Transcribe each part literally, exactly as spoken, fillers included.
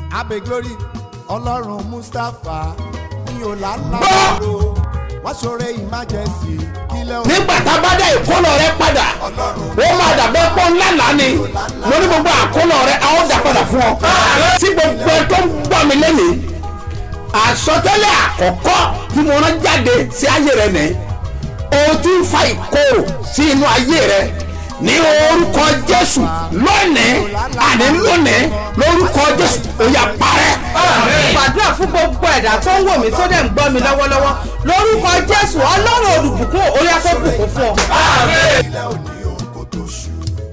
abe glory ọlọ́run Mustapha ní ọ̀làlàbọ̀rọ̀ wọ́n ṣoore emergency kílẹ̀ òun. nígbà tá a bá dá ìkólọ rẹ padà ó máa dàbẹ́ pọ́ ńlá lánì mo ní gbogbo àkólọ rẹ a ó dà padà fún ọ. tí gbogbo ẹ tó ń gbọ́ mi lẹ́nìí àsọtẹ́lẹ̀ àkọ́kọ́ tí mo rán jáde sí ayé rẹ nìyí o ti ń fa ìkorò sí inú ayé rẹ ní orúkọ Jésù lónìí àní lónìí lórúkọ Jésù ó yá parẹ́. gbàdúrà fún gbogbo ẹ̀dá tó ń wò mí tó dẹ̀ ń gbọ́ mi lọ́wọ́lọ́wọ́ lórúkọ Jésù ọlọ́run olùbùkún ó yá kó bùkún fún ọ. ilẹ̀ òní òun kò tó ṣù.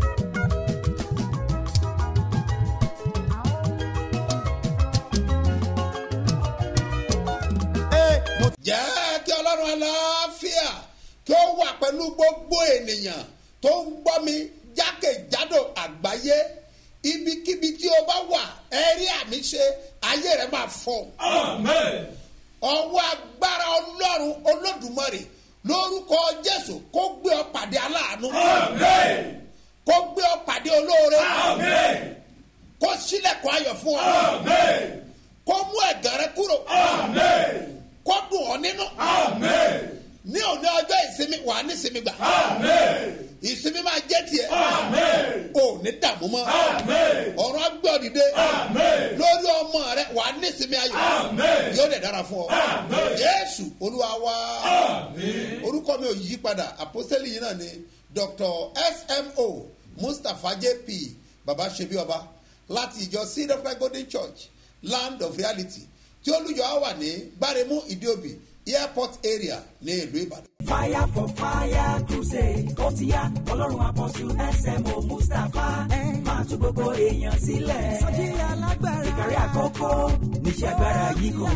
jẹ́ kí ọlọ́run àlàáfíà kí ó wà pẹ̀lú gbogbo ènìyàn tó ń gbọ́ mi jákèjádò àgbáyé ibikíbi tí o bá wà ẹ̀rí àmì ṣe ayé rẹ̀ máa fọ́. Àmín. ọwọ́ agbára ọlọ́run olódùmarè lórúkọ Jésù kó gbé ọ pàdé aláàánú. Àmín. kó gbé ọ pàdé olóore. Àmín. kó ṣílẹ̀kùn ayọ̀ fún ọ. Àmín. kó mú ẹ̀gàn rẹ kúrò. Àmín. kó dùn ọ nínú. Àmín. ní òní ọjọ́ ìsinmi wà ní ìsinmi gbà. Àmín. ìsinmi máa jẹ́ tiẹ̀. Àmín. ò ní dààmú mọ́. Àmín. ọ̀rọ̀ agbẹ́ òdìdé. Àmín. lórí ọmọ rẹ wà ní ìsinmi ayọ̀. Àmín. yóò dẹ̀ dára fún ọ. Àmín. Jésù Olúwa wa. Àmín. orúkọ mi ò yí padà àpọ́sítélì yìí náà ni Doctor S M O Mustapha J P baba ṣebí ọba láti ìjọ Seed of Christ Golden Church Land of Reality tí olùjọ wà ní Gbáremú Ìdíòbí airport area ní ìlú Ìbàdàn. Fire for fire crusade ó ti yá ọlọ́run àpọ̀jù S M O Mustapha máa tú gbogbo èèyàn sílẹ̀. sọ́jí alágbára ìkàrí àkókò níṣẹ́ agbára yìí kò.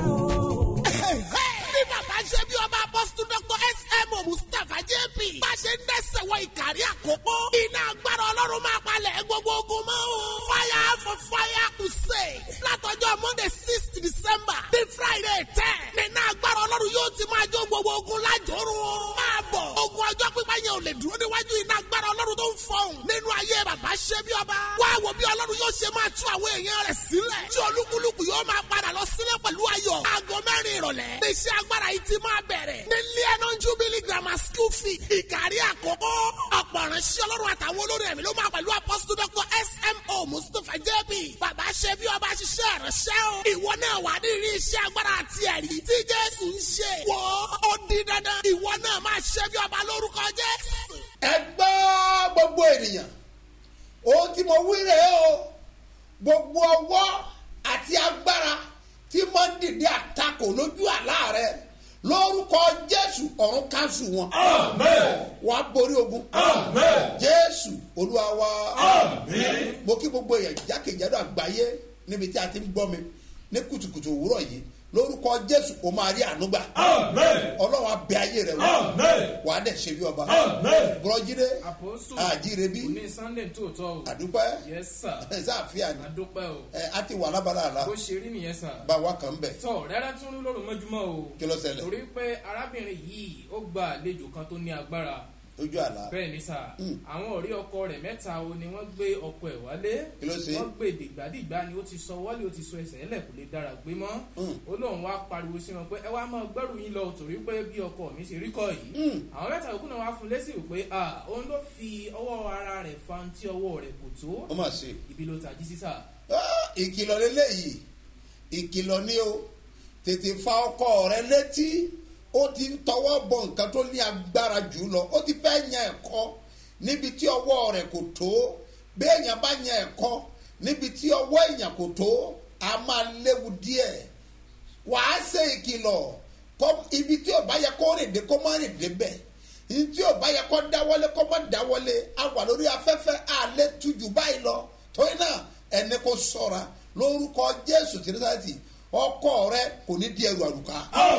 bí bàbá ṣe bí ọba apọ́sítù Doctor S M O Mustapha J P bá ṣe ń dẹ́sẹ̀ wọ ìkàrí àkókò iná agbára ọlọ́run máa palẹ̀ gbogbo ogun mọ́ o. Fire for fire crusade látọjọ́ Monday sixth December bí Friday ten nínú agbára ọlọ́run yóò ti máa jó gbogbo ogun lájòrò o. máa bọ̀ ogun ọjọ́ pípa yẹn ò lè dúró níwájú iná agbára ọlọ́run tó ń fọhùn nínú ayé bàbá ṣe bí ọba. wá wo bí ọlọ́run yóò ṣe máa tú àwọn èèyàn rẹ̀ sílẹ̀ tí olúkúlùkù yóò máa padà lọ sílẹ̀ pẹ̀lú ayọ̀. aago mẹ́rin ìrọ̀lẹ́ iṣẹ́ agbára yìí ti máa bẹ̀rẹ̀ ní Lebanon Jubilee Grammar School fee ìkàrí àkókò. ọ̀pọ̀ ìránṣẹ́ ọlọ́run àtàwọn olórí ẹ̀mí ló máa pẹ̀lú apọ́sítù Doctor S M O Mustapha J P bàbá ṣe bí ọba ṣiṣẹ́ ìránṣẹ́ o. ìwọ náà wà ní rí iṣẹ́ agbára àti ẹ̀rí tí Jésù ń ṣe. wọ́ ó di dandan ìwọ náà máa ṣe bí ọba lórúkọ Jésù. ẹ gbọ́ gbogbo ènìyàn ohun tí mo wí rèé o gbogbo ọwọ́ àti agbára tí mo ń dìde àtakò lójú àlá rẹ lórúkọ Jésù ọ̀run káńsù wọn. Àmín. wà á borí ogun. Àmín. Jésù Olúwa wa. Àmín. mo kí gbogbo èèyàn jákèjádò àgbáyé níbi tí a ti ń gbọ́ mi ní kùtùkùtù òwúrọ̀ yìí lórúkọ Jésù o máa rí àánú gbà. Àmín. Ọlọ́run á bẹ ayé rẹ wò. Àmín. wà á dẹ̀ ṣe bí ọba. Àmín. bùrọ̀jídé àjíire bí. òní Sunday tòótọ́ o. àdúpẹ́. yes sir. ẹ sáàfíà ni. àdúpẹ́ o. ẹ á ti wà lábàlá àlá. bó ṣe rí nìyẹn sàn. bá wa kàn bẹ̀. tọ rẹ́rẹ́ tún rí lóru mọ́júmọ́ o. kí ló ṣẹlẹ̀. torí pé arábìnrin yìí ó gba àlejò kan tó ní agbára. lójú àlá. bẹ́ẹ̀ ni sà. àwọn ọ̀rẹ́ ọkọ rẹ̀ mẹ́ta o ni wọ́n gbé ọkọ ẹ̀ wálé. kí ló ṣe. wọ́n gbé dìgbàdìgbà ni ó ti sọ wọ́lé ó ti sọ ẹsẹ̀ ẹlẹ̀ kò lè dára gbé mọ́. ó lóun wá pariwo sí wọn pé ẹ wá máa gbẹ́rù yín lọ torí pé bí ọkọ mi ṣe rí kọ́ yìí. àwọn mẹ́ta yòókù náà wá fún lésì pé òun ló fi ọwọ́ ara rẹ̀ fa tí ọwọ́ rẹ̀ kò tó. ó mà ṣe. ibi ló tají sí sà. ìkìlọ̀ lélẹ́yìí ìkìlọ̀ ni o tètè fa ọkọ rẹ létí ó ti ń tọwọ́ bọ nǹkan tó ní agbára jù lọ ó ti fẹ́ yan ẹ̀kọ́ níbi tí ọwọ́ rẹ̀ kò tó bí èèyàn bá yan ẹ̀kọ́ níbi tí ọwọ́ èèyàn kò tó a máa léwu díẹ̀ wàá ṣe ìkìlọ̀ ibi tí ò bá yẹ kó rìn dé kó má rìn dé bẹ̀ ibi tí ò bá yẹ kó dáwọ́lé kó má dáwọ́lé a wà lórí afẹ́fẹ́ àlẹ́ tujú báyìí lọ torí náà ẹni kò ṣọ́ra lórúkọ Jésù tí ní ọkọ rẹ kò ní di ẹrù àrùká.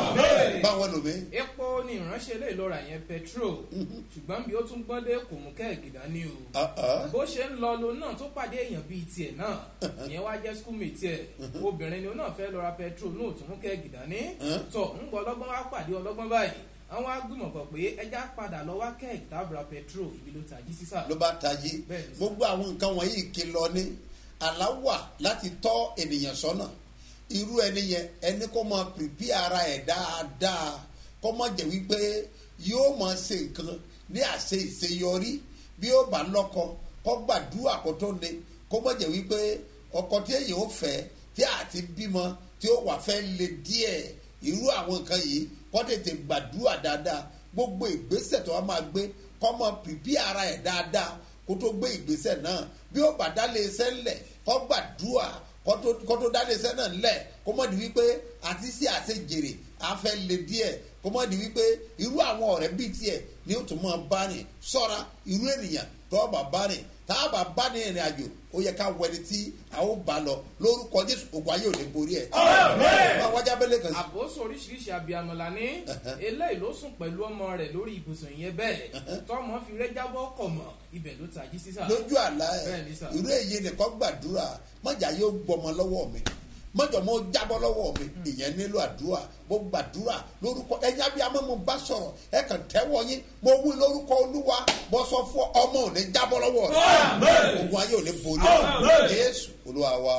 báwọn lò mí. epo ni ìránṣẹ́ lè lọ́ra yẹn petrol ṣùgbọ́n bí ó tún gbọ́n dé kò mú kẹ́ẹ̀gì dání o. bó ṣe ń lọ lo náà tó pàdé èèyàn bíi tiẹ̀ náà ìyẹn wá jẹ́ schoolmate ẹ̀ obìnrin ni ó náà fẹ́ lọ ra petrol náà tún mú kẹ́ẹ̀gì dání. tọ̀ ń gbọ́ ọlọ́gbọ́n wá pàdé ọlọ́gbọ́n báyìí àwọn agbìmọ̀ pọ̀ pé ẹja padà lọ wá kẹ́ẹ̀gì tábìlà petrol ibi ló tají sísà. ló bá tají gbogbo àwọn nǹkan wọ̀nyí ìkìlọ̀ ni àlá wà láti tọ́ ènìyàn sọ́nà irú ẹni yẹn ẹni kó máa pìpì ara ẹ̀ dáadáa kó má jẹ́ wípé yóò máa ṣe nǹkan ní àṣe ìṣeyọrí bí ó bá lọ́kọ kó gbàdúrà kó tó le kó má jẹ́ wípé ọkọ tí èyí ó fẹ́ tí àti bímọ tí ó wà fẹ́ le díẹ̀ irú àwọn nǹkan yìí kó tètè gbàdúrà dáadáa gbogbo ìgbésẹ̀ tó wá máa gbé kó máa pìpì ara ẹ̀ dáadáa kó tó gbé ìgbésẹ̀ náà bí ó bá dálé iṣẹ́ ńlẹ̀ kó gbàdúrà kó tó dálé iṣẹ́ náà ńlẹ̀ kó mọ̀ di wípé àti sí àṣejèrè afẹ́ le díẹ̀ kó mọ̀ di wípé irú àwọn ọ̀rẹ́ bíi tiẹ̀ ni ó tún máa bá rìn sọ́ra irú ènìyàn tó bá bá rìn tá a bá bá ní ìrìn àjò ó yẹ ká wẹni tí a ó bá lọ lórúkọ Jésù ògùn ayé ò lè borí ẹ̀. máa wájà bẹ́lẹ̀ kan sí. àbóso oríṣiríṣi abiyamọ la ní eléyìí ló sùn pẹ̀lú ọmọ rẹ̀ lórí ibùsùn yẹn bẹ́ẹ̀ tọmọ fi rẹ́ jábọ́ kọ̀ mọ́ ibẹ̀ ló tají sísà. lójú àlá ẹ̀ irú èyí nìkan gbàdúrà mọ̀jà yóò gbọmọ lọ́wọ́ mi mọ̀jọ̀ mo jábọ́ lọ́wọ́ mi ìyẹn nílò àdúrà mo gbàdúrà lórúkọ ẹ̀yin abiyamọ mo bá sọ̀rọ̀ ẹ kàn tẹ́wọ́ yín mo wí lórúkọ Olúwa mo sọ fún ọmọ ò ní jábọ́ lọ́wọ́ rẹ̀ ogun ayé ò ní borí Jésù Olúwa wa.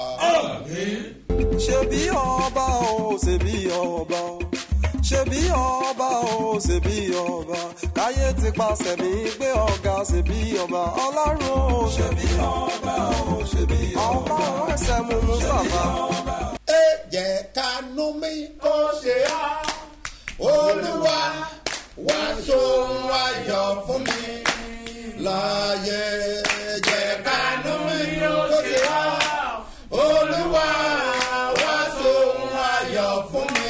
ṣebí ọba o ṣebí ọba o ṣebí ọba o ṣebí ọba káyé ti pàṣẹ mi gbé ọ̀gá ṣebí ọba Ọlọ́run o ṣebí ọba o ṣebí ọba ẹsẹ̀ mú Mustapha. ẹ jẹ́ kánú mi kó ṣe á Olúwa wá sóhun ayọ̀ fún mi láyé jẹ́ kánú mi kó ṣe á Olúwa wá sóhun ayọ̀ fún mi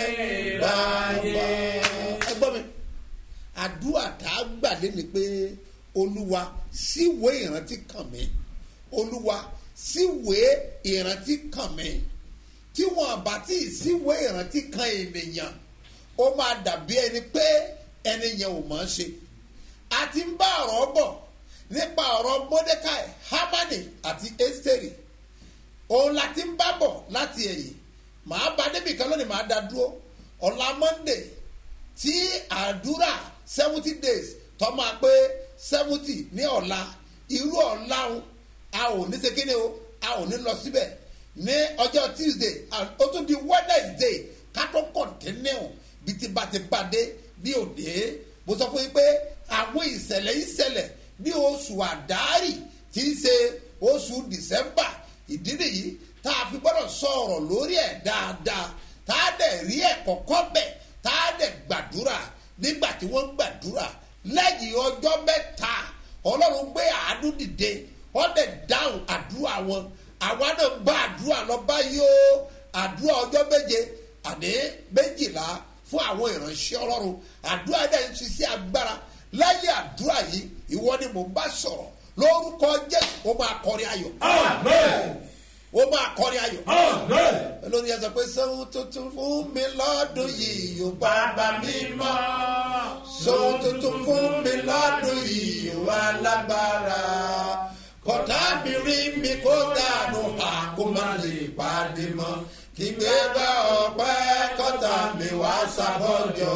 láyé. ẹ gbọ́ mi àdúrà tá a gbà lé ni pé Olúwa síwèé ìrántí kàn mí Olúwa síwèé ìrántí kàn mí tí wọn bá tí ì síwèé ìrántí kan ènìyàn ó máa dàbí ẹni pé ẹni yẹn ò mọ̀ ọ́n ṣe a ti ń bá ọ̀rọ̀ bọ̀ nípa ọ̀rọ̀ Mordecai Hamani àti Esteri òun la ti ń bá bọ̀ láti ẹ̀yìn màá bá débi kan lónìí màá dá dúró ọ̀la Monday tí àdúrà seventy days tó máa pé seventy ní ọ̀la irú ọ̀la a ò ní ṣe kíni o a ò ní lọ síbẹ̀ ní ọjọ́ Tuesday ó tún di Wednesday ká tó kọ̀ntínú bí ti bá ti bá dé bí òde mo sọ fún yín pé àwọn ìṣẹ̀lẹ̀ ìṣẹ̀lẹ̀ ní oṣù àdáàrì tí í ṣe oṣù December ìdí nìyí tá a fi gbọ́dọ̀ sọ̀rọ̀ lórí ẹ̀ dáadáa tá a dẹ̀ rí ẹ̀kọ́ kọ́ bẹ̀ tá a dẹ̀ gbàdúrà nígbà tí wọ́n gbàdúrà lẹ́yìn ọjọ́ mẹ́ta Ọlọ́run gbé àánú dìde wọ́n dẹ̀ dáhùn àdúrà wọn àwa náà bá àdúrà lọ báyìí o àdúrà ọjọ́ méje àní méjìlá fún àwọn ìránṣẹ́ Ọlọ́run àdúrà dẹ̀ ń ṣiṣẹ́ agbára lẹ́yìn àdúrà yìí ìwọ ni mò ń bá sọ̀rọ̀ lórúkọ Jésù ó máa kọrin ayọ̀. Àmín. ó máa kọrin ayọ̀. Àmín. olórí ẹ sọ pé sóhun tuntun fún mi lọ́dún yìí yóò bàbá mi mọ́ sóhun tuntun fún mi lọ́dún yìí yóò alágbára kọ̀tà mi rí mi kó dànù àkó má lè pàdé mọ́ kí gbé bá ọpẹ́ kọ̀tà mi wá sábọ́jọ́.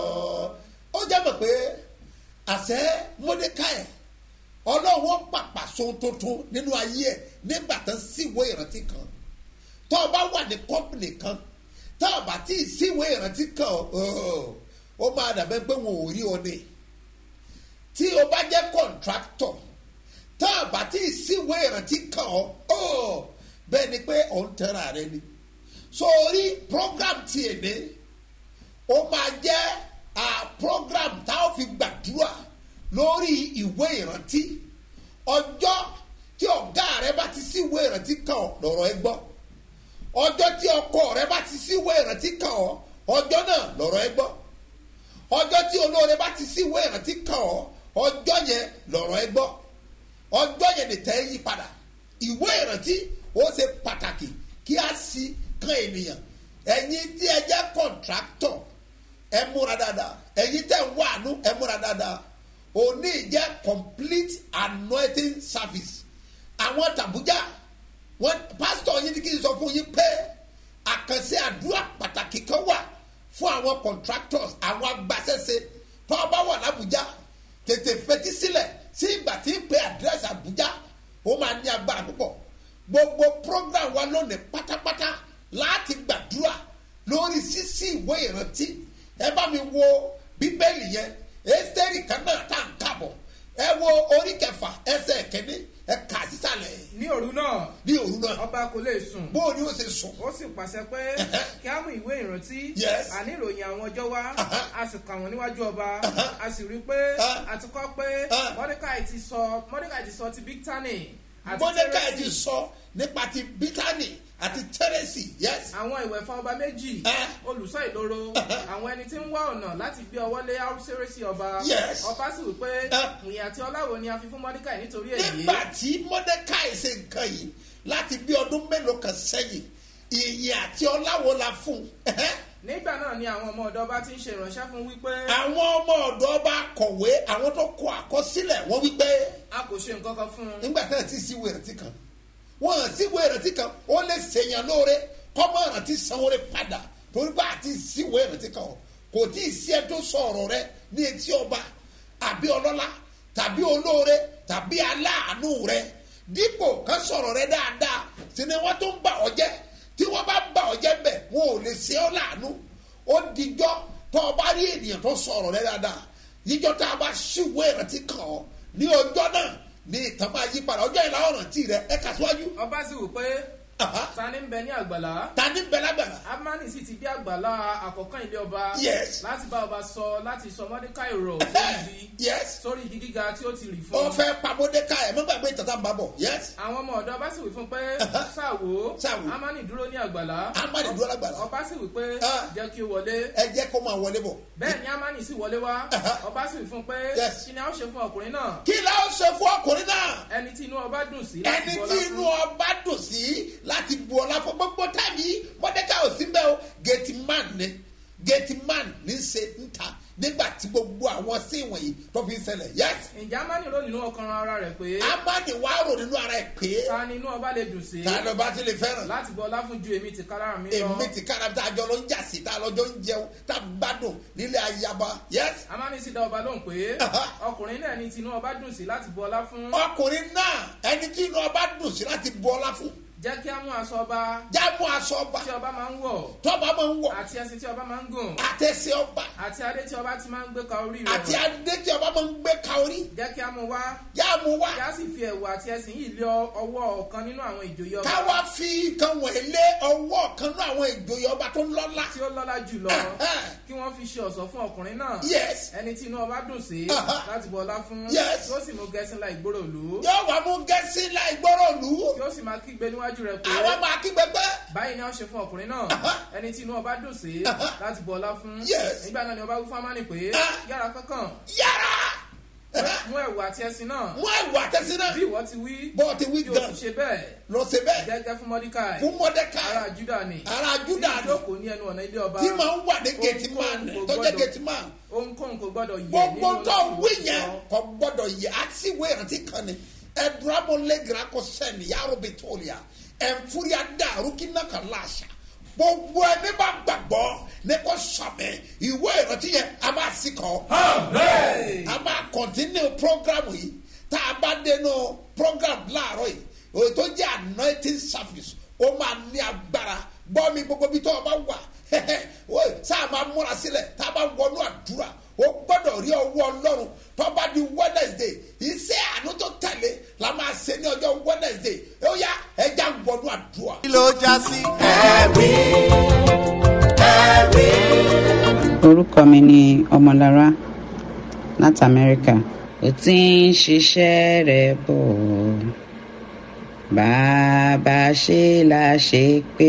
ó jẹ́ mọ̀ pé àṣẹ Mordecai Ọlọ́run pàpà sóhun tuntun nínú ayé ẹ̀ nígbà tán síwèé ìrántí kan tó o bá wà ní kọ́pìnì kan tó o bá tí ì síwèé ìrántí kan ó máa dàbẹ́ pé wọn ò rí ọ ní tí o bá jẹ́ kọ̀ǹtráktọ̀ tó o bá tí ì síwèé ìrántí kan ọ bẹ́ẹ̀ ni pé ò ń tẹ́ra rẹ ni sórí program tiẹ̀ ní ó máa jẹ́ program tá a fi gbàdúrà lórí ìwé ìrántí ọjọ́ tí ọ̀gá rẹ bá ti sí ìwé ìrántí kan ọ lọ́rọ̀ ẹ gbọ́ ọjọ́ tí ọkọ rẹ bá ti sí ìwé ìrántí kan ọ ọjọ́ náà lọ́rọ̀ ẹ gbọ́ ọjọ́ tí olóore bá ti sí ìwé ìrántí kan ọ ọjọ́ yẹn lọ́rọ̀ ẹ gbọ́ ọjọ́ yẹn lè tẹ́ yí padà ìwé ìrántí ó ṣe pàtàkì kí a sì kan ènìyàn ẹ̀yin tí ẹ jẹ́ kọ̀ǹtráktọ̀ ẹ múra dáadáa ẹ̀yin tẹ́ ń wà nú ẹ múra dáadáa òní jẹ́ complete anointing service àwọn tàbújá wọn pásítọ̀ yín ní kí n sọ fún yín pé àkànṣe àdúrà pàtàkì kan wà fún àwọn contractors àwọn agbásẹ́sẹ́ tó bá wà lábújá tètè fetí sílẹ̀ sí ìgbà tí ń pe àdírẹ́sì àbújá ó máa ní agbára púpọ̀ gbogbo program wa lónìí pátápátá láti gbàdúrà lórí sísí ìwé ìrántí ẹ bá mi wo bíbélì yẹn Ẹ́sítérì kan náà tá à ń kàbọ̀ ẹ wo orí kẹfà ẹsẹ̀ kẹ́ni ẹ kà sísàlẹ̀. ní òru náà ní òru náà ọba kò lè sùn. bó o ní o ṣe sùn. ó sì pàṣẹ pé kí á mú ìwé ìrántí. Yes. àní ìròyìn àwọn ọjọ́ wa a sì kà wọ́n níwájú ọba a sì rí i pé a ti kọ́ pé Mọ́dékáì ti sọ Mọ́dékáì ti sọ ti Bíktánì àti Mọ́dékáì ti Térésì. sọ nípa ti Bíktánì àti Térésì. Yes. àwọn ìwẹ̀fà ọba méjì olùṣọ́ ìloro àwọn ẹni tí ń wá ọ̀nà láti gbé ọwọ́ lé Ahasuérusi ọba. Yes. ọba sì wí pé ìyìn àti ọláwo ni a fi fún Mọ́dékáì nítorí èyí. nígbà tí Mọ́dékáì ṣe nǹkan yìí láti bí ọdún mélòó kan sẹ́yìn ìyìn àti ọláwo la fún un. nígbà náà ni àwọn ọmọ ọ̀dọ́ bá ti ń ṣe ìránṣẹ́ fún wípé. àwọn ọmọ ọ̀dọ́ bá kọ̀wé àwọn tó kọ àkọsílẹ̀ wọ́n wípé. a kò ṣe nǹkan kan fún un. nígbà tí wọ́n ti síwèé ìrántí kan wọ́n síwèé ìrántí kan ó lè ṣèyàn lóore kọ́mọ ìrántí sanwó rẹ̀ padà torí bá àti síwèé ìrántí kan kò tí ì sí ẹ tó sọ ọ̀rọ̀ rẹ ní etí ọba àbí ọlọ́lá tàbí olóore tàbí aláàánú rẹ dípò kan sọ̀rọ̀ rẹ dáadáa sí ni wọ́n tó ń bà ọ́ jẹ́ tí wọ́n bá bà ọ́ jẹ́ bẹ̀ wọn ò lè ṣe ọ́ láàánú ó dijọ́ tó o bá rí ènìyàn tó sọ̀rọ̀ rẹ dáadáa yíjọ́ tá a bá ṣíwèé ìrántí kan ọ́ ní ọjọ́ náà ní ìtàn máa yí padà ọjọ́ ìlà ọ̀ràn tí rẹ ẹ kà síwájú. ọba sì wò pé ta ni ń bẹ ní àgbàlá. ta ni ń bẹ lágbàlá. Amani sì ti dé àgbàlá àkọ́kọ́ ilé ọba. Yes. láti bá ọba sọ láti sọ Mọ́dékáì rọ̀ sórí igi. Yes. sórí igi gíga tí ó ti rì fún. ó fẹ́ pa Mọ́dékáì ẹ̀ mọ́gbàgbé ìtàtà ń bá bọ̀. Yes. àwọn ọmọ ọ̀dọ́ bá sì wí fún pé ṣàwò Ṣàwò. Amani dúró ní àgbàlá. Amani dúró lágbàlá. ọba sì wí pé jẹ́ kí ó wọlé. ẹ jẹ́ kó máa wọlé bọ̀. bẹ́ẹ̀ ni Amani sì wọlé wá. ọba sì wí fún pé Yes. kí ni a ó ṣe fún ọkùnrin náà. kí la ó ṣe fún ọkùnrin náà. ẹni tí inú ọba dùn sí láti ẹni bu tí ọlá inú fún. ọba dùn sí láti bu ọlá fún gbogbo tábí Mọ́dékáì ò sí bẹ́ẹ̀ o gẹ̀ẹ́tì man ni gẹ̀ẹ́tì man ní ṣe ń ta nígbà tí gbogbo àwọn sí ìwọ̀nyí tó fi ń ṣẹlẹ̀. Yes. ǹjẹ́ Amani rò nínú ọkàn ara rẹ̀ pé. Amani wá rò nínú ara ẹ̀ pé. ta ni inú ọba lè dùn sí. ta ló bá ti lè fẹ́ràn. láti bu ọlá fún ju èmi ti kára mi lọ. èmi ti kára tá a jọ lọ ń jà sí tá a lọ́jọ́ ń jẹun tá a gbádùn nílé ayaba. Yes. Amani sì dá ọba lóhùn pé ọkùnrin náà ní tinú ọba dùn sí láti bu ọlá fún. ọkùnrin náà ẹni tí inú ọba dùn sí láti bu ọlá fún. jẹ́ kí á mú aṣọ ọba. jámú aṣọ ọba. tí ọba máa ń wọ̀. tọ́ba máa ń wọ̀. àti ẹṣin tí ọba máa ń gùn. àtẹ̀sẹ̀ ọba. àti adé tí ọba ti máa ń gbé ka orí rẹ̀. àti adé tí ọba máa ń gbé ka orí. jẹ́ kí á mú wá. jámú wá. kí á sì fi ẹ̀wù àti ẹṣin yìí lé ọwọ́ ọ̀kan nínú àwọn ìjòyè ọba. káwá fi kan wọ̀nyí lé ọwọ́ kan nínú àwọn ìjòyè ọba tó ń lọ́lá. tí ó lọ́lá jùlọ. kí wọ́n fi ṣe ọ̀ṣọ́ fún ọkùnrin náà. Yes. ẹni tí inú ọba dùn sí láti bu ọlá fún. Yes. yóò sì mú gẹ̀ẹ́sì ńlá ìgboro ìlú. yóò wá mú gẹ̀ẹ́sì ńlá ìgboro ìlú. yóò sì máa kígbe níwájú rẹ̀ pé. àwọn máa kígbe pé. báyìí ni wọ́n ṣe fún ọkùnrin náà ẹni tí inú ọba dùn sí láti bu ọlá fún. Yes. nígbà náà ni ọba wí fún Amani pé yára kánkán yára. mú ẹ̀wù àti ẹṣin náà. mú ẹ̀wù àtẹ̀sí náà. bí ìwọ ti wí. bọ́ọ̀ ti wí yóò gan. sì ṣe bẹ́ẹ̀. lọ ṣe bẹ́ẹ̀. gẹ́gẹ́ fún Mọ́dékáì. fún Mọ́dékáì. ará Júdà ni. ará Júdà ni. tí ìjókòó ní ẹnu ọ̀nà ilé ọba. tí máa ń wà ní gẹ̀ẹ́tì man tó jẹ́ gẹ̀ẹ́tì man. ohunkóhun kò gbọ́dọ̀ yẹ gbogbo nínú tó wí ìwé yẹn sísọ. kò gbọ́dọ̀ yẹ àti ìwé ìrántí kan ni ẹdùrámọlẹ́gìrà kò sẹ́ni yàrá bi tó lìyà ẹ̀fúri adáàrú kí náà kà láṣà gbogbo ẹni bá gbàgbọ́ ní kò sàmì ìwé ìrántí yẹn a máa sì kọ́ a máa kọ̀ntínú program yìí tá a bá dénú program láàárọ̀ yìí òye tó jẹ́ anointing service ó máa ní agbára gbọ́ mi gbogbo bí tó o bá wà sáà máa múra sílẹ̀ tá a bá wọnú àdúrà o gbọ́dọ̀ rí ọwọ́ Ọlọ́run tó bá di Wednesday iṣẹ́ àánú tó tẹ̀lé la máa ṣe ní ọjọ́ Wednesday ó yá ẹja wọnú àdúrà. kí ló já sí. ẹ̀rí ẹ̀rí. orúkọ mi ni Ọmọlára láti Amẹ́ríkà. ó ti ń ṣiṣẹ́ rẹ̀ bọ̀ bàbá ṣe la ṣe pé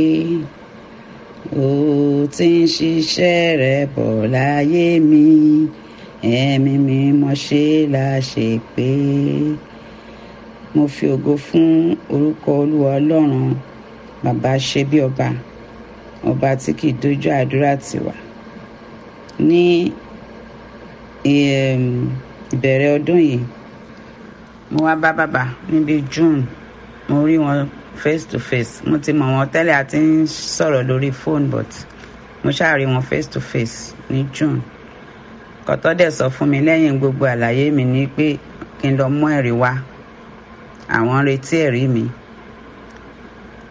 ó ti ń ṣiṣẹ́ rẹ̀ bọ̀ láyé mi ẹ̀mí mi mọ̀ ṣe la ṣe pé mo fi ògo fún orúkọ Olúwa Ọlọ́run bàbá ṣe bí ọba ọba tí kì í dojú àdúrà tiwa. ní ìbẹ̀rẹ̀ ọdún yìí mo wá bá bàbá níbi June mo rí wọn face to face mo ti mọ̀ wọ́n tẹ́lẹ̀ àti ń sọ̀rọ̀ lórí phone but mo ṣáà rí wọn face to face ní June. kọ́tọ́ dẹ̀ sọ fún mi lẹ́yìn gbogbo àlàyé mi ní pé kí n lọ mú ẹ̀rí wá àwọn retí ẹ̀rí mi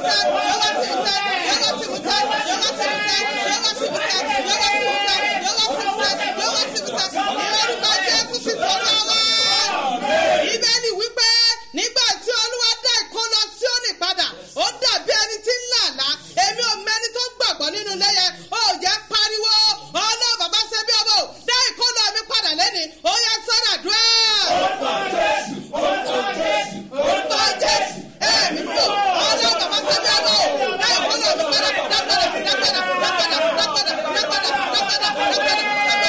Ibẹ̀ni wípé nígbà tí Olúwa dá ìkólọ Síónì padà, ó dàbí ẹni tí ń làlá. Èmi ò mẹ́ni tó gbàgbọ́ nínú lẹ́yẹ. Ó jẹ́ pariwo, ọlọ́run bàbá ṣe bí ọmọ, dá ìkólọ mi padà lẹ́ni. Ó yẹ sọ́dà dúró. Orúkọ Jésù, orúkọ Jésù, orúkọ Jésù. Ẹ̀mí mú ọlọ́run bàbá ṣe bí ọmọ, dá ìkólọ mi padà, dá padà, dá padà, dá padà, dá padà, dá padà, dá padà, dá padà.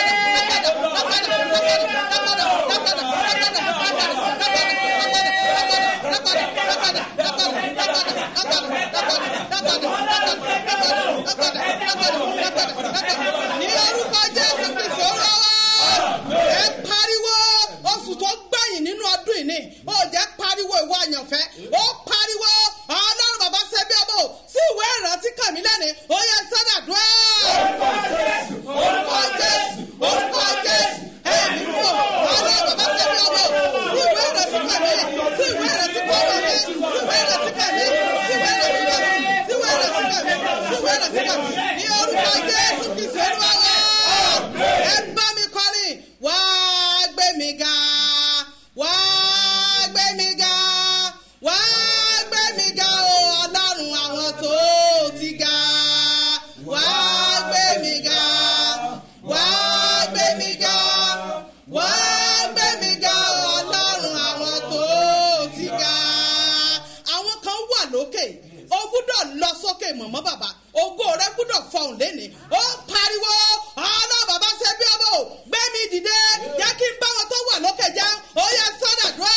Ní orúkọ Jésù Kristi olówó, ẹ pariwo oṣù tó gbẹ̀yìn nínú ọdún yìí ni, ó jẹ́ pariwo ìwọ àyànfẹ́, ó pariwo ọlọ́run bàbá ṣe bí ọmọ sí ìwé ìrántí kàmí lẹ́ni, ó yẹ sọ́dà dúró. Orúkọ Jésù, orúkọ Jésù, orúkọ Jésù, ẹ̀mí mú ọlọ́run bàbá ṣe bí ọmọ sí ìwé ìrántí kàmí, sí ìwé ìrántí kàmí, sí ìwé ìrántí kàmí, sí ìwé ìrántí kàmí, sí ìwé ìrántí kàmí, sí ìwé ìrántí kàmí, ní orúkọ Jésù Kristi olúwa. Ẹ bá mi kọrin, wá gbé mi ga, wá gbé mi ga, wá gbé mi ga o ọlọ́run àwọn tó ti ga, wá gbé mi ga, wá gbé mi ga, wá gbé mi ga o ọlọ́run àwọn tó ti ga. Àwọn kan wà lókè, o gbúdọ̀ lọ sókè mọ̀mọ́ bàbá, ògo rẹ gbúdọ̀ fọhùn lẹ́ni, ó pariwo ọlọ́run bàbá ṣe bí ọmọ gbé mi dìde, jẹ́ kí n bá wọn tó wà lókè já, ó yẹ sọ́dà dúró.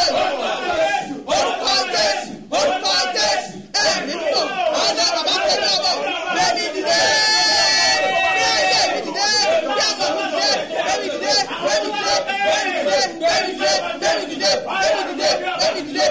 Orúkọ Jésù, orúkọ Jésù, ẹ̀mí mú ọlọ́run bàbá ṣe bí ọmọ gbé mi dìde, gbé ayé mi dìde, gbé ọmọ mi dìde, gbé mi dìde, gbé mi dìde, gbé mi dìde, gbé mi dìde, gbé mi dìde, gbé mi dìde, gbé mi dìde, gbé mi dìde,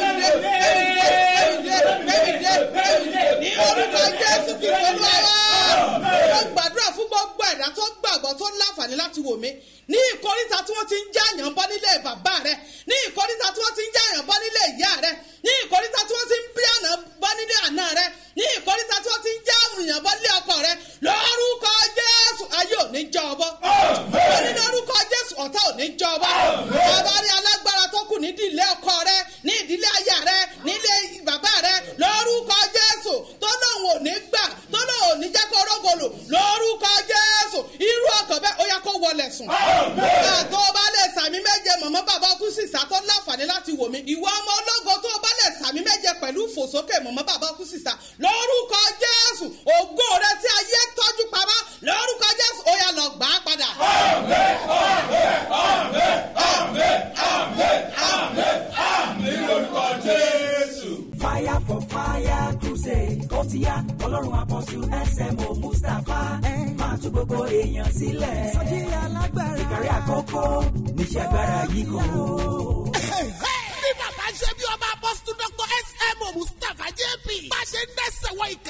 gbé mi dìde, gbé mi dìde, ní orúkọ Jésù Kristi olúwa. Mo gbàdúrà fún gbogbo ẹ̀dá tó gbàgbọ́ tó láǹfààní láti wò mí ní ìkóríta tí wọ́n ti ń jáàyàn bọ́ nílé bàbá rẹ̀, ní ìkóríta tí wọ́n ti ń jáàyàn bọ́ nílé ìyá rẹ̀, ní ìkóríta tí wọ́n ti ń bí àná bọ́ nílé àná rẹ̀, ní ìkóríta tí wọ́n ti ń jáàyàn bọ́ nílé ọkọ rẹ̀, lórúkọ Jésù ayé ò ní jọ ọbọ. Ó ní lórúkọ Jésù ọ̀tá ò ní jọ ọbọ. Bàbá rí alágbára tó kù ní ìdílé ọkọ rẹ̀, ní ìdílé aya rẹ̀, nílé bàbá rẹ̀, lórúkọ Jésù tó lóun ò ní gbà, tó lóun ò ní jẹ́ kó rógolo, lórúkọ Jésù irú ọkọ̀ bẹ́ẹ̀ ó yẹ kó wọlé sùn. Tó o bá lè sàmì méje mọ̀mọ́ bàbá kú sí ìsà tó láǹfààní láti wò mí. Ìwọ ọmọ ológo tó o bá lè sàmì méje pẹ̀lú fòsókè mọ̀mọ́ bàbá kú sí ìsà, lórúkọ Jésù ògo rẹ tí ayé tọ́jú pamọ́, lórúkọ Jésù ó yá lọ gbà á padà. Àmín, àmín, àmín, àmín, àmín, àmín, àmín lórúkọ Jésù. Fire for fire crusade ó ti yá ọlọ́run àpọ̀jù S M O Mustapha máa tú gbogbo èèyàn sílẹ̀. Sọ́jí alágbára ìkàrí àkókò níṣẹ́ agbára yìí kò.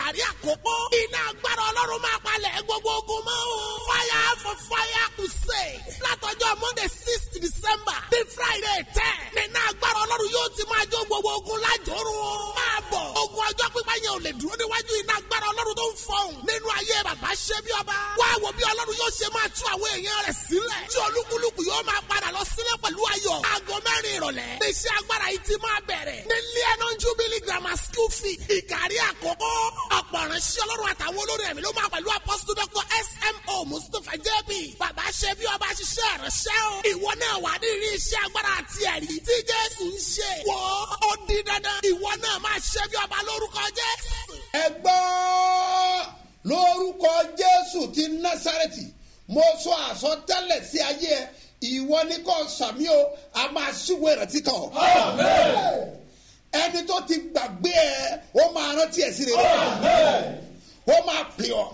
ìkàrí àkókò. iná agbára ọlọ́run máa palẹ̀ gbogbo ogun mọ́ o. fire for fire crusade. látọjọ́ monday sixth december di friday ten. nínú agbára ọlọ́run yóò ti máa jó gbogbo ogun lájòrò. máa bọ̀ ogun ọjọ́ pípa yẹn ò lè dúró níwájú iná agbára ọlọ́run tó ń fọhùn. nínú ayé bàbá ṣe bí ọba. wá wo bí ọlọ́run yóò ṣe máa tú àwọn èèyàn rẹ̀ sílẹ̀. tí olúkúlùkù yóò máa padà lọ sílẹ̀ pẹ̀lú ayọ̀. aago mẹ́rin ìrọ̀lẹ́. iṣẹ́ agbára yìí ti máa bẹ̀rẹ̀. ní lianon jubilee grammar school fee. ìkàrí àkókò. ọ̀pọ̀ ìránṣẹ́ ọlọ́run àtàwọn olórí ẹ̀mí ló máa pẹ̀lú apostle doctor S M O Mustapha J P. bàbá ṣe bí ọba ṣiṣẹ́ ìránṣẹ́ o. ìwọ náà wà ní rí iṣẹ́ agbára àti ẹ̀rí tí Jésù ń ṣe. wò ó di dandan. ìwọ náà máa ṣe bí ọba lórúkọ Jésù. ẹ gbọ́ lórúkọ Jésù ti Násárẹ́tì mo sọ àsọtẹ́lẹ̀ sí ayé ẹ ìwọ ní kò sàmì o a máa ṣíwèé ìrántí kan. ẹni tó ti gbàgbé ẹ ó máa rántí ẹ sí rere ó máa pè ọ́.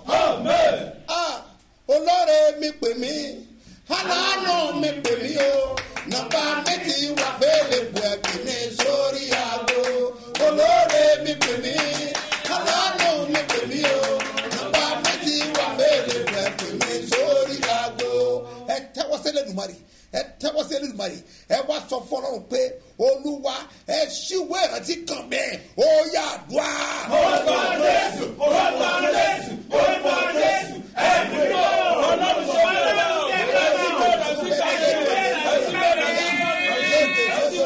olóore mi pè mí aláàánú mi pè mí o nàbà mi ti wà fẹ́lẹ̀ bù ẹ̀bí mi sórí aago. olóore mi pè mí aláàánú mi pè mí o nàbà mi ti wà fẹ́lẹ̀ bù ẹ̀bí mi sórí aago. ẹ tẹ́wọ́ sílẹ̀ dùmarì ẹ tẹ́wọ́ sílẹ̀ dùmarì ẹ wá sọ fọlọ́run pé olúwa ẹ ṣíwèé ìrántí kan bẹ́ẹ̀ ó yá àdúrà. orúkọ Jésù orúkọ Jésù orúkọ Jésù ẹ̀mí ló ọlọ́run sọ wá lọ́wọ́ ẹ̀ka tí kò lọ sí káyé ẹ̀sìn bẹ̀rẹ̀ ẹ̀sìn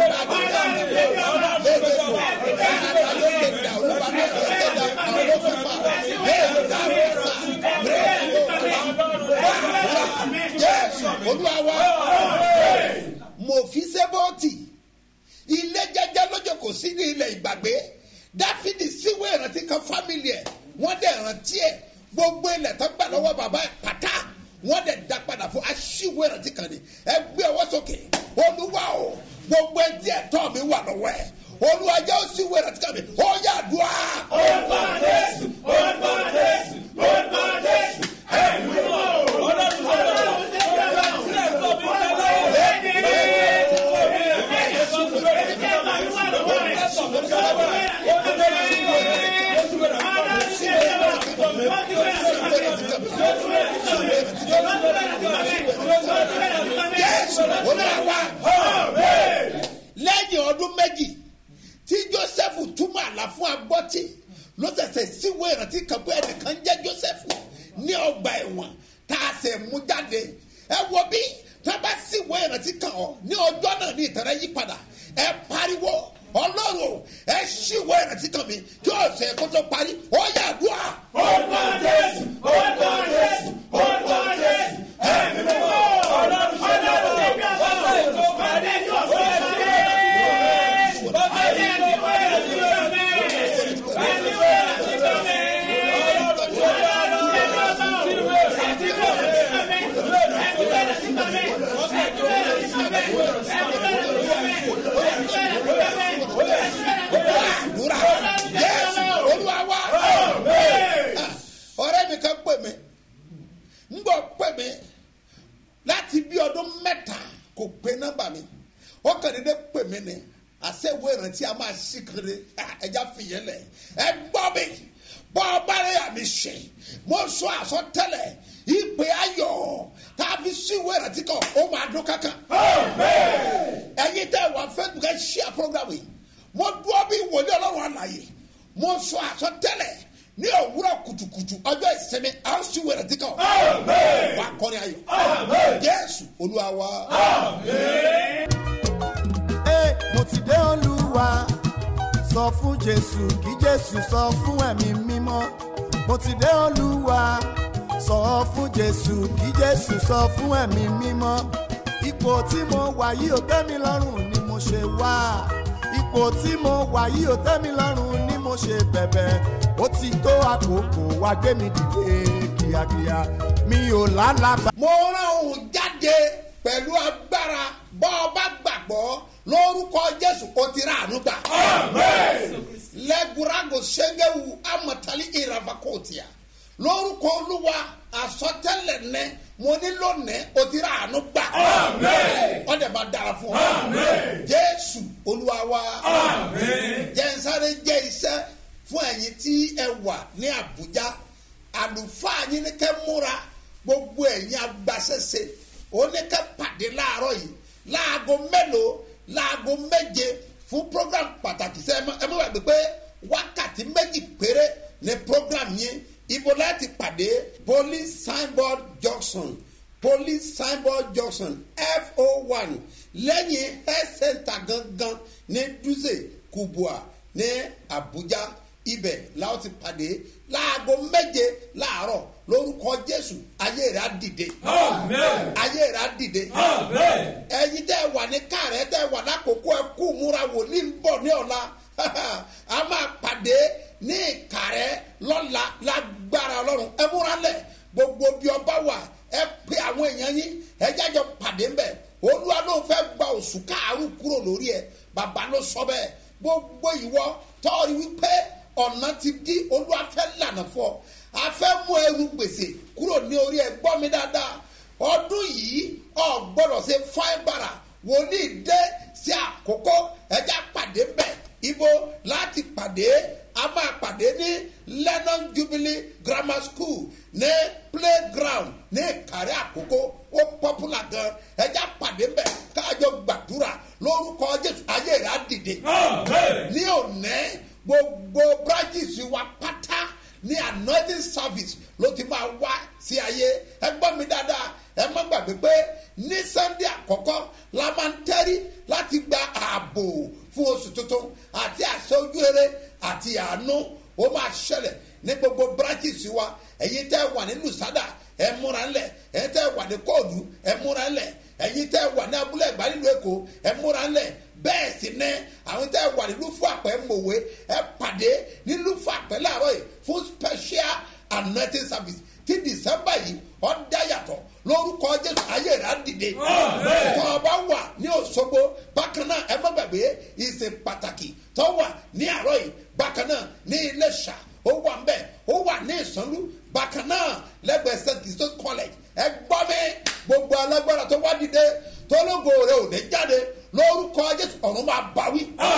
Jésù olúwa wa mo fi sẹ́bọ̀tì ilé jẹ́jẹ́ lọ́jọ́ kò sí ní ilẹ̀ ìgbàgbé Dáfídì síwé ìrántí kan fámìlì ẹ̀ wọ́n dẹ̀ rántí ẹ̀ gbogbo ilẹ̀ tó gbà lọ́wọ́ bàbá ẹ̀ pátá wọ́n dẹ̀ dá padà fún aṣíwé ìrántí kan ni ẹ gbé ọwọ́ sókè olúwa o gbogbo ẹtí ẹ̀tọ́ mi wà lọ́wọ́ ẹ̀ olúwa jẹ́ òṣìwé ìrántí kan mi ó yá àdúrà. orúkọ Jésù orúkọ Jésù orúkọ Jésù ẹ̀mí ló ọlọ́run sọ wá lọ́wọ́ ẹ̀ka tí ẹ̀tọ́ mi wà lẹ́yìn ọdún méjì tí Joseph túmọ̀ àlá fún agbọ́tí ló ṣẹ̀ṣẹ̀ síwèé ìrántí kan pé ẹnìkan jẹ́ Joseph ní ọgbà ẹ̀wọ̀n tá a ṣe mú jáde ẹ wo bí tá a bá síwèé ìrántí kan ọ ní ọjọ́ náà ní ìtẹ̀rẹ́ yí padà ẹ pariwo ọlọ́run ẹ ṣíwèé ìrántí kan mi kí ọ̀sẹ̀ kó tó parí ó yá àdúrà. orúkọ Jésù orúkọ Jésù orúkọ Jésù ẹ̀mí mímọ́ ọlọ́run sọ wá lọ́wọ́ ọ̀sẹ̀ tó parí ọ̀sẹ̀ tó parí. ọ̀rẹ́ mi kan pè mí ń gbọ́ pè mí láti bí ọdún mẹ́ta kò pé nọ́mbà mi ó kàn dédé pè mí ni àṣẹwò ìrántí a máa ṣí kiri ẹja fìyẹn lẹ ẹ gbọ́ mi bọ́ ọba rẹ̀ àmì ṣe mo sọ àsọtẹ́lẹ̀ ìpè ayọ̀ tá a fi ṣíwò ìrántí kan ó máa dún kankan. ẹ̀yin tẹ́ wà Facebook ẹ ṣíà program yìí mo dúró bí wòlíì ọlọ́run àlàyé mo sọ àsọtẹ́lẹ̀ ní òwúrọ̀ kùtùkùtù ọjọ́ ìsinmi a ó ṣíwò ìrántí kan wà kọrin ayọ̀ Jésù olúwa wa. mo ti dé olúwa sọ fún Jésù kí Jésù sọ fún ẹ̀mí mímọ́ mo ti dé olúwa sọ fún Jésù kí Jésù sọ fún ẹ̀mí mímọ́ ipò tí mo wà yìí ò tẹ́ mi lọ́rùn ni mo ṣe wá ipò tí mo wà yìí ò tẹ́ mi lọ́rùn ni mo ṣe bẹ̀bẹ̀ ó ti tó àkókò wá gbé mi dìde kíákíá mi ò lálàbà. mo rán òun jáde pẹ̀lú agbára bọ́ ọ bá gbàgbọ́ lórúkọ Jésù ó ti rà àánú gbà. lẹ́gùrágò ṣẹ́gẹ́wù amọ̀tálí ìràbàkọ́tìyà lórúkọ olúwa àsọtẹ́lẹ̀ nẹ mo ní lónìí ó ti rà àánú gbà. ọ̀dẹ̀ bá dára fún ọ. Jésù olúwa wa jẹ́ nsáré jẹ́ iṣẹ́ fún ẹ̀yin tí ẹ wà ní Àbújá àlùfáà yín ní kẹ́ múra gbogbo ẹ̀yin agbaṣẹ́ṣe ó ní kẹ́ pàdé láàárọ̀ yìí láago mélòó láago méje fún program pàtàkì sẹ́ ẹ mọ̀ wá pé wákàtí méjì péré ní program yín ibo láti pàdé police signboard junction police signboard junction F O one lẹ́yìn health center gangan ní Dutse Kubwa ní Abuja ibẹ̀ láwọn ti pàdé láago méje láàárọ̀ lórúkọ Jésù ayé rẹ̀ á dìde. Amen. Ayé rẹ̀ á dìde. Amen. Ẹ̀yin tẹ́ wà ní kàrẹ́ tẹ́ wà lákòókò ẹ kú múra wòlíì ń bọ̀ ní ọ̀la a máa pàdé ní Ìkàrẹ́ lọ́la lágbára Ọlọ́run ẹ múra lẹ̀ gbogbo bí ọba wà ẹ pé àwọn èèyàn yín ẹ jájọ pàdé ńbẹ̀ Olúwa ló fẹ́ gba oṣù káàrú kúrò lórí ẹ bàbá ló sọ bẹ́ẹ̀ gbogbo ìwọ tọ́ọ̀rì wípé ọ̀nà ti di Olúwa fẹ́ lànà fún ọ a fẹ́ mú ẹrù gbèsè kúrò ní orí ẹ gbọ́ mi dáadáa ọdún yìí ọ gbọ́dọ̀ ṣe fáìbàrà wòlíì dé sí àkókò ẹja pàdé ńbẹ̀ ibo láti pàdé a máa pàdé ní Lennon Jubilee Grammar School ní playground ní Ìkàrẹ́ Àkókò ó popular gan ẹja pàdé ńbẹ̀ káàjọ gbàdúrà lórúkọ Jésù ayé rẹ̀ á dìde ní òní gbogbo branches wa pátá ní anointing service ló ti máa wá sí ayé ẹ gbọ́ mi dáadáa ẹ má gbàgbé pé ní Sunday àkọ́kọ́ la máa ń tẹ́rí láti gba ààbò fún oṣù tuntun àti àṣẹ ojú rere àti àánú ó máa ṣẹlẹ̀ ní gbogbo branches wa ẹ̀yin tẹ́ wà ní Lusada ẹ múra ńlẹ̀ ẹ̀yin tẹ́ wà ní Kóòdù ẹ múra ńlẹ̀ ẹ̀yin tẹ́ wà ní Abúlé Ẹ̀gbá nílùú Èkó ẹ múra ńlẹ̀ bẹ́ẹ̀ sì ní àwọn tẹ́ wà ní Lúfàpẹ́ Mòwe ẹ pàdé ní Lúfàpẹ́ láàárọ̀ yìí fún special anointing service tí December yìí ó dá yàtọ̀ lórúkọ Jésù ayé rẹ̀ á dìde tó o bá wà ní Òṣogbo bákan náà ẹ má gbàgbé ìsìn pàtàkì tó wà ní àárọ̀ yìí bákan náà ní Iléṣà ó wà ńbẹ̀ ó wà ní Ìsànlú bákan náà lẹ́gbẹ̀ẹ́ Saint Christophe College ẹ gbọ́ mi gbogbo alágbára tó wá dìde tó lógo rẹ̀ ò ní jáde lórúkọ Jésù ọ̀run máa báwí.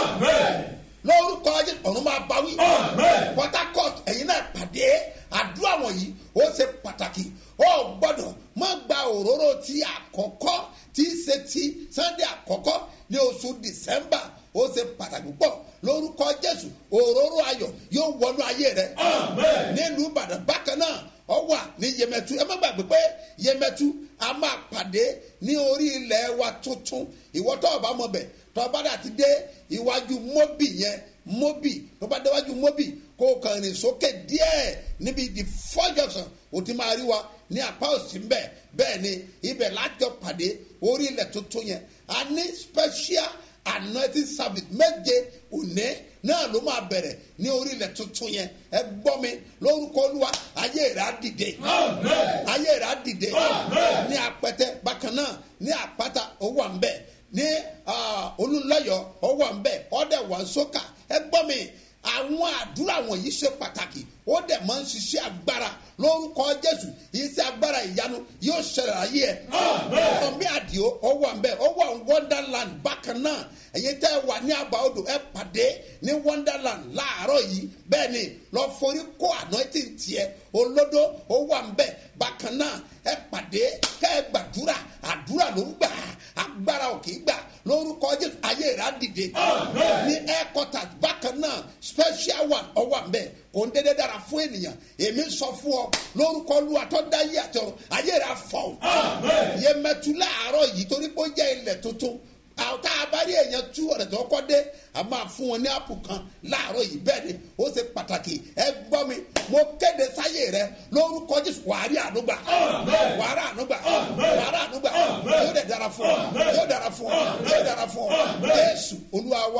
lórúkọ Jésù ọ̀run máa báwí. Port Harcourt ẹ̀yin náà pàdé àdúrà wọ̀nyí ó ṣe pàtàkì ó gbọ́dọ̀ má gba òróró tí àkọ́kọ́ tí í ṣe ti Sunday àkọ́kọ́ ní oṣù December ó ṣe pàtàkì pọ̀ lórúkọ Jésù òróró ayọ̀ yóò wọnú ayé rẹ nílùú Ìbàdàn bákan náà ó wà ní Yemẹtu ẹ má gbàgbé pé Yemẹtu a máa pàdé ní orí ilẹ̀ wa tuntun ìwọ tó o bá mọ̀ bẹ̀ tó o bá dà ti dé iwájú Mobi yẹn Mobi tó bá dé iwájú Mobi kó o kàn rìn sókè díẹ̀ níbi the four junction o ti máa rí wa ní apá òsì ńbẹ bẹ́ẹ̀ ni ibẹ̀ lájọ pàdé orí ilẹ̀ tuntun yẹn a ní special anointing service méje òní náà ló máa bẹ̀rẹ̀ ní orí ilẹ̀ tuntun yẹn ẹ gbọ́ mi lórúkọ Olúwa ayé rẹ̀ á dìde ayé rẹ̀ á dìde ní Apẹtẹ bákan náà ní Àpáta ó wà ńbẹ̀ ní Olúnlọ́yọ̀ ó wà ńbẹ̀ ọ̀dẹ̀ wà sókà ẹ gbọ́ mi àwọn àdúrà wọ̀nyí ṣe pàtàkì ó dẹ̀ máa ń ṣiṣẹ́ agbára lórúkọ Jésù iṣẹ́ agbára ìyanu yóò ṣẹlẹ̀ ayé ẹ̀ ọmọ mi àdìo ọwọ́ àmbẹ́ ọwọ́ Wonderland bákan náà ẹ̀yin tẹ́ ẹ wà ní àbá odò ẹ pàdé ní Wonderland láàárọ̀ yìí bẹ́ẹ̀ ni lọ forí kó anointing tiẹ̀ olódó ọwọ́ àmbẹ́ bákan náà ẹ pàdé kẹ́ ẹ gbàdúrà àdúrà ló ń gbà agbára ò kì í gbà lórúkọ Jésù ayé rẹ̀ á dìde ní headquarters bákan náà special one ọwọ́ àmbẹ́ kò ń dédé dára fún ènìyàn èmi sọ fún ọ lórúkọ Olúwa tó dá yé àti ọ̀run ayé rẹ̀ á fọ́ Yemẹtu láàárọ̀ yìí torí pé ó jẹ́ ilẹ̀ tuntun àwọn tá a bá rí èèyàn tú ọ̀rẹ́ tó kọ́ dé a máa fún wọn ní àpò kan láàárọ̀ yìí bẹ́ẹ̀ ni ó ṣe pàtàkì ẹ gbọ́ mi mo kéde sáyé rẹ lórúkọ Jésù wàá rí ànúgbà wàá rí ànúgbà wàá rí ànúgbà yóò dẹ̀ dára fún ọ yóò dára fún ọ yóò dára fún ọ Jésù Olúwa wa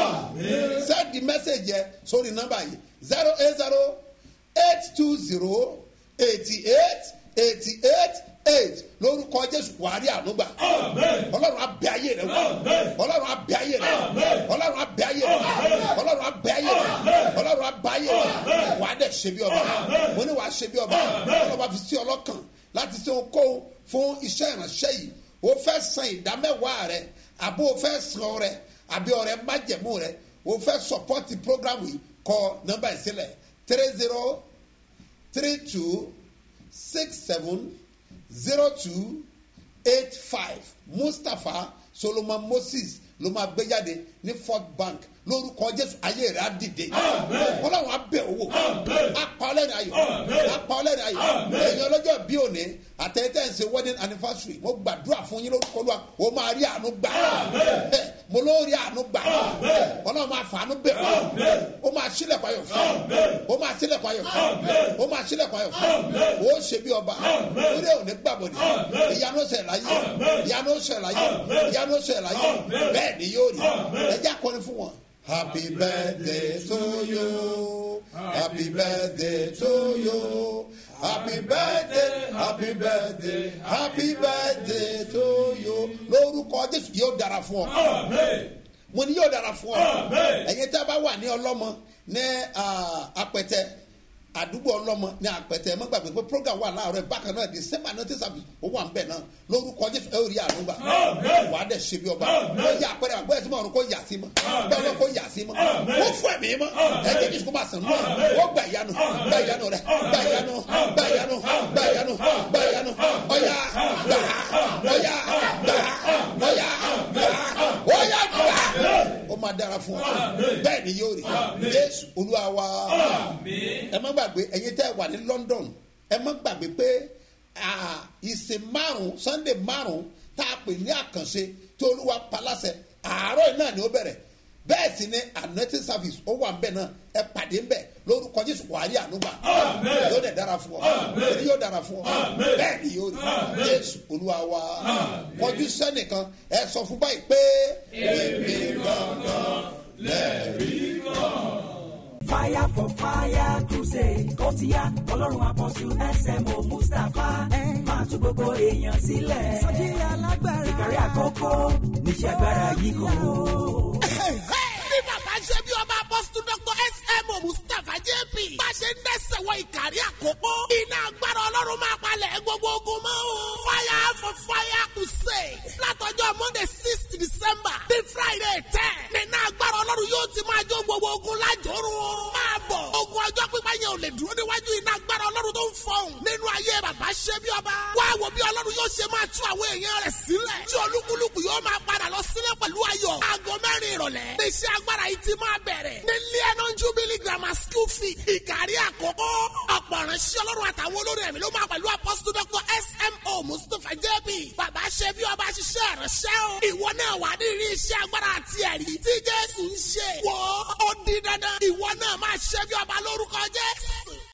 send the message yẹ sórí nọ́mbà yìí zero eight zero eight two zero eighty eight eighty eight eight lórúkọ Jésù wàá rí ànúgbà Ọlọ́run abẹ́ ayé rẹ wò Ọlọ́run abẹ́ ayé rẹ Ọlọ́run abẹ́ ayé rẹ Ọlọ́run abẹ́ ayé rẹ Ọlọ́run abẹ́ ayé rẹ wàá dẹ̀ ṣe bí ọba mo ní wàá ṣe bí ọba Ọlọ́run bá fi sí ọlọ́kàn láti ṣe okòó fún iṣẹ́ ìránṣẹ́ yìí o fẹ́ san ìdámẹ́wàá rẹ àbí o fẹ́ san ọrẹ àbí ọrẹ májẹ̀mú rẹ o fẹ́ support program yìí kọ nọ́mbà ìsílẹ̀ three zero three two six seven zero two eight five Mustapha Solomon Moses ló máa gbé jáde ní Fort Bank lórúkọ Jésù ayé rẹ̀ á dìde Ọlọ́run á bẹ̀ owó apá ọlẹ́rìn ayọ̀ apá ọlẹ́rìn ayọ̀ èyàn ọlọ́jọ́ bí òní àtẹ̀yẹ́tẹ̀ ń ṣe wedding anniversary mo gbàdúrà fún yín lórúkọ Olúwa o máa rí àánú gbà mo ló rí àánú gbà Ọlọ́run máa fàánú bẹ̀ o máa sílẹ̀kùn ayọ̀ fún o máa sílẹ̀kùn ayọ̀ fún o máa sílẹ̀kùn ayọ̀ fún o ṣe bí ọba orí òní gbàbọ̀dì ìyanu ṣẹ̀ láyé ìyanu ṣẹ̀ láyé ìyanu ṣẹ̀ láyé bẹ́ẹ̀ ni yóò rí ẹjẹ́ akọni fún wọn. Happy birthday to you. Happy birthday to you. Happy birthday, happy birthday, happy birthday to you. Lórúkọ Jésù yóò dára fún ọ. Mo ní yóò dára fún ọ. Ẹ̀yin tí a bá wà ní ọlọ́mọ ní apẹ̀tẹ̀ àdúgbò ọlọ́mọ ní apẹ̀tẹ̀ ẹ má gbàgbé pé program wà láàárọ̀ bákan náà di sẹ́mbà náà ti sàbí ó wà ń bẹ̀ náà lórúkọ Jésù ẹ ò rí àánú gbà wà á dẹ̀ ṣe bí ọba ó yà àpẹẹrẹ àgbẹ̀ ẹ̀ tí mo rò kó yà sí mọ́ bẹ́ẹ̀ ló kó yà sí mọ́ ó fún ẹ̀mí mọ́ ẹ jẹ́ kí sùkúl máa sàn mọ́ ó gbà ìyanu gbà ìyanu rẹ̀ gbà ìyanu gbà ìyanu gbà ìyanu gbà ìyanu ọ̀yà gbà ọ̀yà gbà ọ̀yà gbà ọ̀yà gbà ó máa dára fún ọ bẹ́ẹ̀ ni yóò rí Jésù Olúwa wa ẹ má gbàgbé ẹ̀yin tẹ́ wà ní London ẹ má gbàgbé pé ìsìn márùn Sunday márùn tá a pè ní àkànṣe tí Olúwa paláṣẹ àárọ̀ náà ni ó bẹ̀rẹ̀ bẹ́ẹ̀ sì ni anointing service ó wà nbẹ̀ náà ẹ pàdé nbẹ̀ lórúkọ Jésù wàá rí ànúgbà yóò dẹ̀ dára fún ọ èyí yóò dára fún ọ bẹ́ẹ̀ ni yóò rí Jésù Olúwa wa kọjú sẹ́nìkan ẹ sọ fún báyìí pé èmi gangan lẹ́rìí kan. Fire for fire crusade ó ti yá ọlọ́run àpọ̀jù S M O Mustapha máa tú gbogbo èèyàn sílẹ̀ sọ́jí alágbára ìkàrí àkókò níṣẹ́ agbára yìí kò. Bí bàbá ṣe bí ọba apọ́sítù Dr. S M O Mustapha J P bá ṣe ń dẹ́sẹ̀ wọ ìkàrí àkókò iná agbára ọlọ́run máa palẹ̀ gbogbo ogun mọ́ o. Fire for fire crusade látọjọ́ Monday sixth December bí Friday ten nínú agbára ọlọ́run yóò ti máa jó gbogbo ogun lájòrò o. Máa bọ̀ ogun ọjọ́ pípa yẹn ò lè dúró níwájú iná agbára ọlọ́run tó ń fọhùn nínú ayé bàbá ṣe bí ọba. Wá wo bí ọlọ́run yóò ṣe máa tú àwọn èèyàn rẹ̀ sílẹ̀ tí olúkúlùkù yóò máa padà lọ sílẹ̀ pẹ̀lú ayọ̀. Aago mẹ́rin ìrọ̀lẹ́ iṣẹ́ agbára yìí ti máa bẹ̀rẹ̀ ní Lebanon Jubilee Grammar School fee ìkàrí àkókò. Ọ̀pọ̀ ìránṣẹ́ ọlọ́run àtàwọn olórí ẹ̀mí ló máa pẹ̀lú apọ́sítù Dr. S M O Mustapha J P bàbá ṣe bí ọba ṣiṣẹ́ ìránṣẹ́ o. Ìwọ náà wà ní rí iṣẹ́ agbára àti ẹ̀rí tí Jésù ń ṣe. Wọ́ ó di dandan ìwọ náà máa ṣe bí ọba lórúkọ Jésù.